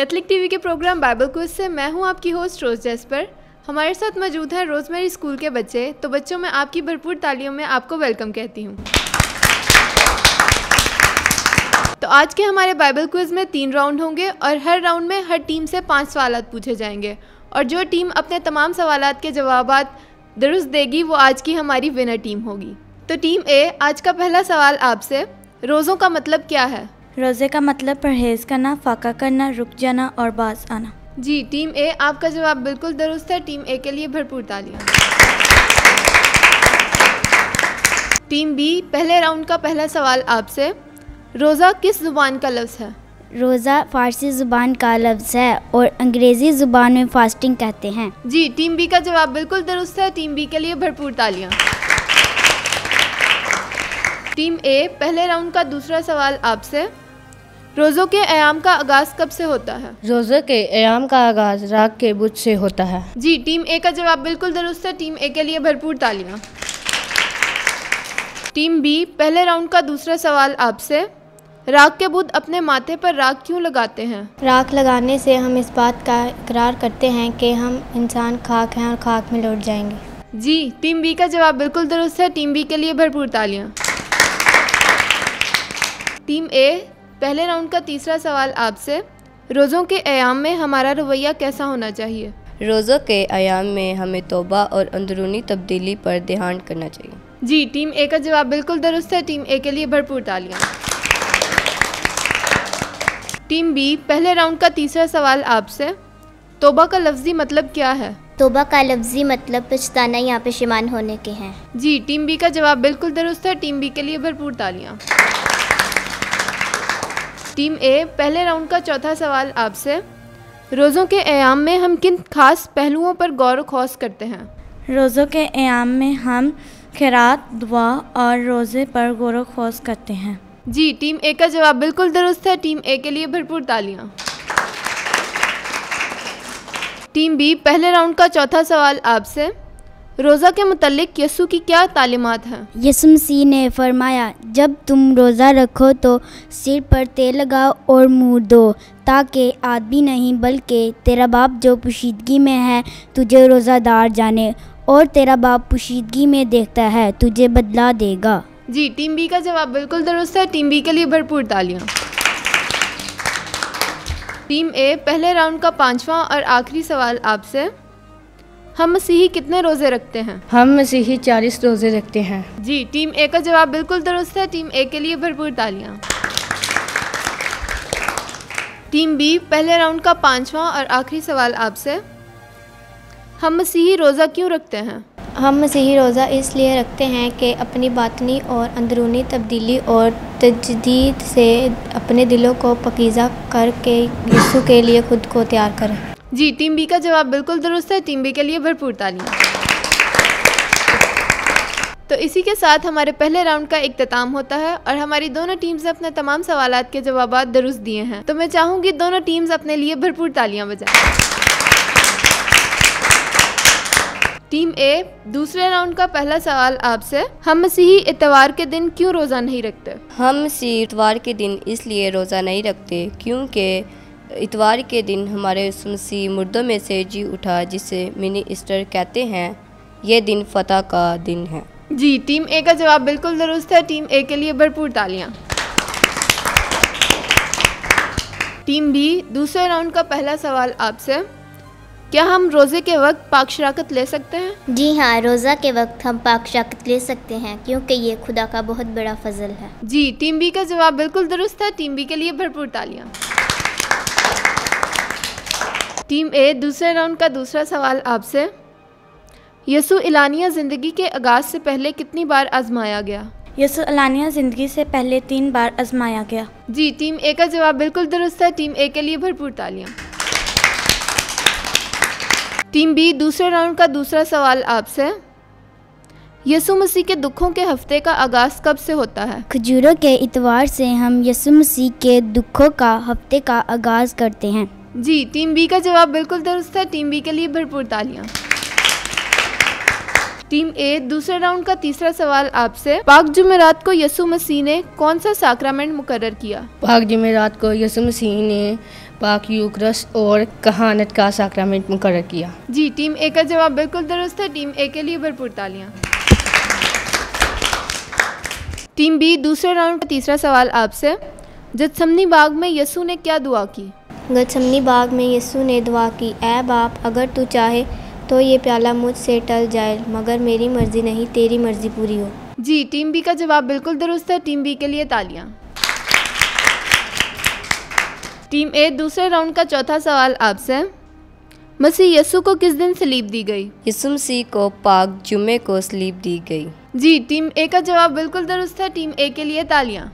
Catholic TV के program Bible quiz से मैं हूं आपकी होस्ट रोज जेस्पर। हमारे साथ मौजूद हैं रोजमेरी स्कूल के बच्चे। तो बच्चों, मैं आपकी भरपूर तालियों में आपको वेलकम कहती हूं। तो आज के हमारे बाइबल क्विज में 3 राउंड होंगे और हर राउंड में हर टीम से 5 सवालात पूछे जाएंगे और जो टीम अपने तमाम सवालात के जवाबात दुरुस्त देगी वो आज की हमारी विनर टीम होगी। तो टीम ए, आज का पहला सवाल आपसे, रोज़ों का मतलब क्या है? रोज़े का मतलब परहेज़ करना, फाका करना, रुक जाना और बाज आना। जी, टीम ए, आपका जवाब बिल्कुल दुरुस्त है। टीम ए के लिए भरपूर तालियां। टीम बी, पहले राउंड का पहला सवाल आपसे, रोज़ा किस ज़ुबान का लफ्ज़ है? रोज़ा फ़ारसी ज़ुबान का लफ्ज़ है और अंग्रेज़ी ज़ुबान में फास्टिंग कहते हैं। जी, टीम बी का जवाब बिल्कुल दुरुस्त है। टीम बी के लिए भरपूर तालियां। टीम ए, पहले राउंड का दूसरा सवाल आपसे, रोज़ों के अयाम का आगाज़ कब से होता है? रोज़े के अयाम का आगाज़ रात के बुझ से होता है। जी, टीम ए का जवाब बिल्कुल दुरुस्त है। टीम ए के लिए भरपूर तालियां। टीम बी, पहले राउंड का दूसरा सवाल आपसे, राख के बुत अपने माथे पर राख क्यों लगाते हैं? राख लगाने से हम इस बात का इकरार करते हैं कि हम इंसान खाक हैं और खाक में लौट जाएंगे। जी, टीम बी का जवाब बिल्कुल दुरुस्त है। टीम बी के लिए भरपूर तालियां। टीम ए, पहले राउंड का तीसरा सवाल आपसे, रोज़ों के अयाम में हमारा रवैया कैसा होना चाहिए? रोज़ों के अयाम में हमें तौबा और अंदरूनी तब्दीली पर ध्यान करना चाहिए। जी, टीम ए का जवाब बिल्कुल दुरुस्त है। टीम ए के लिए भरपूर तालियां। टीम बी, पहले राउंड का तीसरा सवाल आपसे, तौबा का लफ्ज़ी मतलब क्या है? तौबा का लफ्ज़ी मतलब पछताना या पेशेमान होने के हैं। जी, टीम बी का जवाब बिल्कुल दुरुस्त है। टीम बी के लिए भरपूर तालियां। टीम ए, पहले राउंड का चौथा सवाल आपसे, रोज़ों के अयाम में हम किन खास पहलुओं पर गौर व खौस करते हैं? रोज़ों के अयाम में हम खैरात, दुआ और रोज़े पर गौर व खौस करते हैं। जी, टीम ए का जवाब बिल्कुल दुरुस्त है। टीम ए के लिए भरपूर तालियां। टीम बी, पहले राउंड का चौथा सवाल आपसे, रोज़ा के मुतल्लिक यीशु की क्या तालीमात हैं? यीशु मसीह ने फरमाया, जब तुम रोज़ा रखो तो सिर पर तेल लगाओ और मुँह धो, ताकि आदमी नहीं बल्कि तेरा बाप जो पोशीदगी में है तुझे रोज़ादार जाने, और तेरा बाप पोशीदगी में देखता है तुझे बदला देगा। जी, टीम बी का जवाब बिल्कुल दुरुस्त है। टीम बी के लिए भरपूर तालियां। टीम ए, पहले राउंड का 5वां और आखिरी सवाल आपसे, हम मसीही कितने रोज़े रखते हैं? हम मसीही 40 रोज़े रखते हैं। जी, टीम ए का जवाब बिल्कुल दुरुस्त है। टीम ए के लिए भरपूर तालियां। टीम बी, पहले राउंड का 5वां और आखिरी सवाल आपसे, हम मसीही रोज़ा क्यों रखते हैं? हम मसीही रोज़ा इसलिए रखते हैं कि अपनी बातनी और अंदरूनी तब्दीली और तजदीद से अपने दिलों को पकीज़ा करके यीशु के लिए खुद को तैयार करें। जी, टीम बी का जवाब बिल्कुल दुरुस्त है। टीम बी के लिए भरपूर तालियां। तो इसी के साथ हमारे पहले राउंड का इख्तिताम होता है और हमारी दोनों टीम्स ने अपने तमाम सवालात के जवाबात दुरुस्त दिए हैं। तो मैं चाहूँगी दोनों टीम्स अपने लिए भरपूर तालियां बजाएं। टीम ए, दूसरे राउंड का पहला सवाल आपसे, हम मसीही इतवार के दिन क्यों रोज़ा नहीं रखते? हम मसीही इतवार के दिन इसलिए रोज़ा नहीं रखते क्योंकि इतवार के दिन हमारे मसीह मुर्दों में से जी उठा, जिसे मिनी ईस्टर कहते हैं। ये दिन फतह का दिन है। जी, टीम ए का जवाब बिल्कुल दुरुस्त है। टीम ए के लिए भरपूर तालियां। टीम बी, दूसरे राउंड का पहला सवाल आपसे, क्या हम रोज़े के वक्त पाक शराकत ले सकते हैं? जी हाँ, रोज़ा के वक्त हम पाक शराकत ले सकते हैं क्योंकि ये खुदा का बहुत बड़ा फजल है। जी, टीम बी का जवाब बिल्कुल दुरुस्त है। टीम बी के लिए भरपूर तालियां। टीम ए, दूसरे राउंड का दूसरा सवाल आपसे, यीशु इलानिया ज़िंदगी के आगाज़ से पहले कितनी बार आजमाया गया? यीशु इलानिया ज़िंदगी से पहले 3 बार आजमाया गया। जी, टीम ए का जवाब बिल्कुल दुरुस्त है। टीम ए के लिए भरपूर तालियां। टीम बी, दूसरे राउंड का दूसरा सवाल आपसे, यीशु मसीह के दुखों के हफ्ते का आगाज़ कब से होता है? खजूरों के इतवार से हम यीशु मसीह के दुखों का हफ्ते का आगाज़ करते हैं। जी, टीम बी का जवाब बिल्कुल दुरुस्त है। टीम बी के लिए भरपूर तालियां। टीम ए, दूसरे राउंड का तीसरा सवाल आपसे। पाक जुमेरात को यसु मसीह ने कौन सा साक्रामेंट मुकर्रर किया? पाक जुमेरात को यसु मसीह ने पाक यूकरस और कहानत का साक्रामेंट मुकर्रर किया। जी, टीम ए का जवाब बिल्कुल दुरुस्त है। टीम ए के लिए भरपूर तालियां। टीम बी, दूसरे राउंड का तीसरा सवाल आपसे। गतसमनी बाग में यसु ने क्या दुआ की? गतसमनी बाग में यीशु ने दुआ की, ऐ बाप, अगर तू चाहे तो ये प्याला मुझसे टल जाए, मगर मेरी मर्ज़ी नहीं, तेरी मर्ज़ी पूरी हो। जी, टीम बी का जवाब बिल्कुल दुरुस्त है। टीम बी के लिए तालियां। टीम ए, दूसरे राउंड का चौथा सवाल आपसे। मसीह यसु को किस दिन सलीब दी गई? यसु मसीह को पाक जुम्मे को सलीब दी गई। जी, टीम ए का जवाब बिल्कुल दुरुस्त है। टीम ए के लिए तालियां।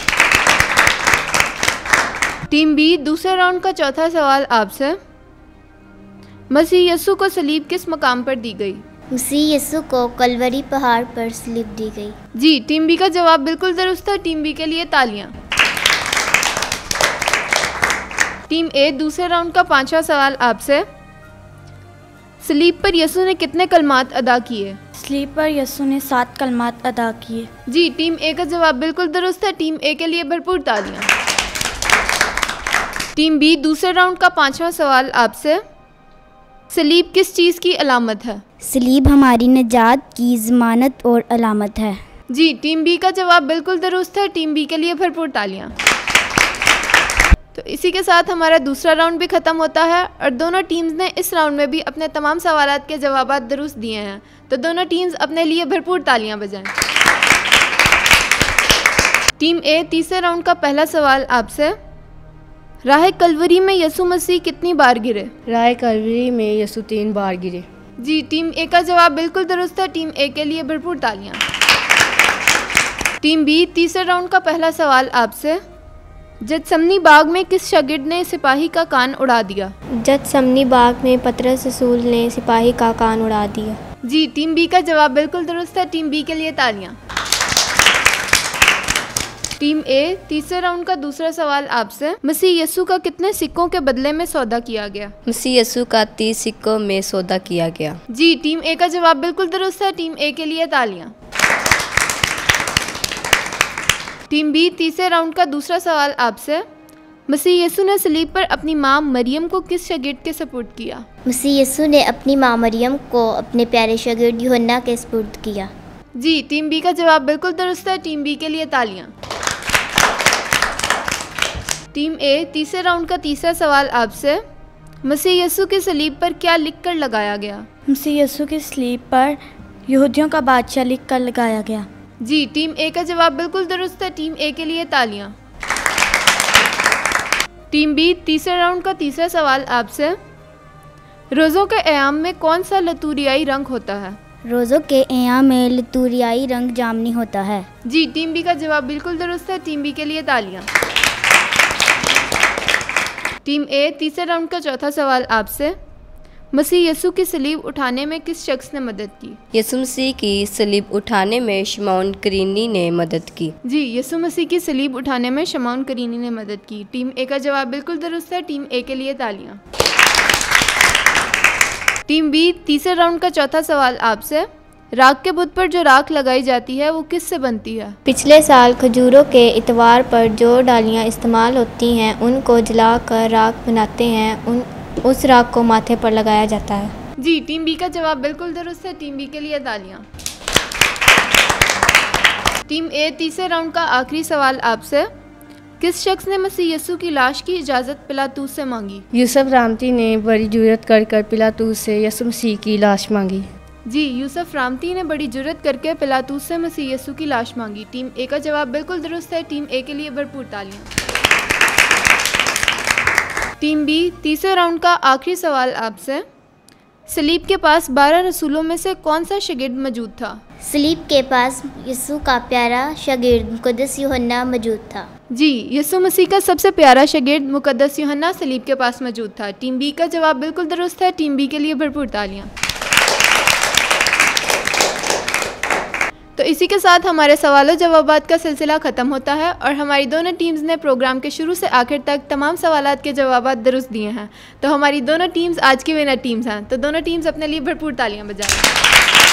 टीम बी, दूसरे राउंड का चौथा सवाल आपसे। मसीह यसु को सलीब किस मकाम पर दी गई? मसीह यीशु को कलवरी पहाड़ पर सलीब दी गई। जी, टीम बी का जवाब बिल्कुल दुरुस्त है। टीम बी के लिए तालियां। टीम ए, दूसरे राउंड का पांचवा सवाल आपसे। सलीब पर यसु ने कितने कलमात अदा किए? सलीब पर यसु ने 7 कलमात अदा किए। जी, टीम ए का जवाब बिल्कुल दुरुस्त है। टीम ए के लिए भरपूर तालियां। टीम बी, दूसरे राउंड का पांचवा सवाल आपसे। सलीब किस चीज़ की अलामत है? सलीब हमारी निजात की ज़मानत और अलामत है। जी, टीम बी का जवाब बिल्कुल दुरुस्त है। टीम बी के लिए भरपूर तालियां। तो इसी के साथ हमारा दूसरा राउंड भी ख़त्म होता है और दोनों टीम्स ने इस राउंड में भी अपने तमाम सवालात के जवाबात दुरुस्त दिए हैं। तो दोनों टीम्स अपने लिए भरपूर तालियां बजाएं। टीम ए, तीसरे राउंड का पहला सवाल आपसे। राह कलवरी में यसु मसीह कितनी बार गिरे? राह कलवरी में यसु 3 बार गिरे। जी, टीम ए का जवाब बिल्कुल दुरुस्त है। टीम ए के लिए भरपूर तालियां। टीम बी, तीसरे राउंड का पहला सवाल आपसे। गतसमनी बाग में किस शागिर्द ने सिपाही का कान उड़ा दिया? गतसमनी बाग में पतरस रसूल ने सिपाही का कान उड़ा दिया। जी, टीम बी का जवाब बिल्कुल दुरुस्त है। टीम बी के लिए तालियां। टीम ए, तीसरे राउंड का दूसरा सवाल आपसे। मसीह यसु का कितने सिक्कों के बदले में सौदा किया गया? मसीह यसु का 30 सिक्कों में सौदा किया गया। जी, टीम ए का जवाब बिल्कुल दुरुस्त है। टीम ए के लिए तालियां। टीम बी, तीसरे राउंड का दूसरा सवाल आपसे। मसीह यसु ने सलीब पर अपनी मां मरियम को किस शागिर्द के सपुर्द किया? मसीह यीशु ने अपनी माँ मरियम को अपने प्यारे शागिर्द यूहन्ना के सपुर्द किया। जी, टीम बी का जवाब बिल्कुल दुरुस्त है। टीम बी के लिए तालियां। टीम ए, तीसरे राउंड का तीसरा सवाल आपसे। मसीह यसु के सलीब पर क्या लिखकर लगाया गया? मसीह यीशु की सलीब पर यहूदियों का बादशाह लिख कर लगाया गया। जी, टीम ए का जवाब बिल्कुल दुरुस्त है। टीम ए के लिए तालियां। टीम बी, तीसरे राउंड का तीसरा सवाल आपसे। रोज़ों के अयाम में कौन सा लतूरियाई रंग होता है? रोज़ों के अयाम में लतूरियाई रंग जामनी होता है। जी, टीम बी का जवाब बिल्कुल दुरुस्त है। टीम बी के लिए तालियां। टीम ए, तीसरे राउंड का चौथा सवाल आपसे। मसीह यसु की सलीब उठाने में किस शख्स ने मदद की? यसु मसीह की सलीब उठाने में शमौन करीनी ने मदद की। जी, यसु मसीह की सलीब उठाने में शमौन करीनी ने मदद की। टीम ए का जवाब बिल्कुल दुरुस्त है। टीम ए के लिए तालियां। टीम बी, तीसरे राउंड का चौथा सवाल आपसे। राख के बुत पर जो राख लगाई जाती है वो किस से बनती है? पिछले साल खजूरों के इतवार पर जो डालियाँ इस्तेमाल होती हैं उनको जलाकर राख बनाते हैं। उस राख को माथे पर लगाया जाता है। जी, टीम बी का जवाब बिल्कुल दुरुस्त है। टीम बी के लिए तालियां। टीम ए, तीसरे राउंड का आखिरी सवाल आपसे। किस शख्स ने मसीह यसु की लाश की इजाज़त पिलातूस से मांगी? यूसुफ रामती ने बड़ी जुर्रत कर पिलातूस से यसु मसीह की लाश मांगी। जी, यूसुफ रामती ने बड़ी जुर्रत करके पिलातूस से मसीह यसु की लाश मांगी। टीम ए का जवाब बिल्कुल दुरुस्त है। टीम ए के लिए भरपूर तालियां। टीम बी, तीसरे राउंड का आखिरी सवाल आपसे। सलीब के पास 12 रसूलों में से कौन सा शागिर्द मौजूद था? सलीब के पास यीशु का प्यारा शागिर्द मुकद्दस यूहन्ना मौजूद था। जी, यसु मसीह का सबसे प्यारा शागिर्द मुकद्दस यूहन्ना सलीब के पास मौजूद था। टीम बी का जवाब बिल्कुल दुरुस्त है। टीम बी के लिए भरपूर तालियां। तो इसी के साथ हमारे सवालों जवाबात का सिलसिला ख़त्म होता है और हमारी दोनों टीम्स ने प्रोग्राम के शुरू से आखिर तक तमाम सवालात के जवाबात दुरुस्त दिए हैं। तो हमारी दोनों टीम्स आज की विनर टीम्स हैं। तो दोनों टीम्स अपने लिए भरपूर तालियां बजाएं।